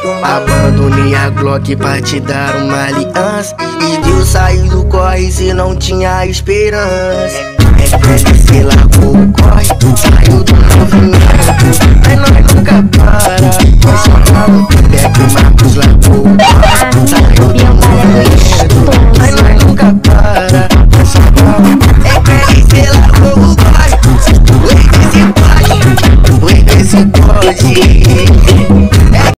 Abandonei a Glock pra te dar uma aliança. E viu sair do corre se não tinha esperança. Você largou o corre, saiu do movimento. Mas nós nunca para, nós só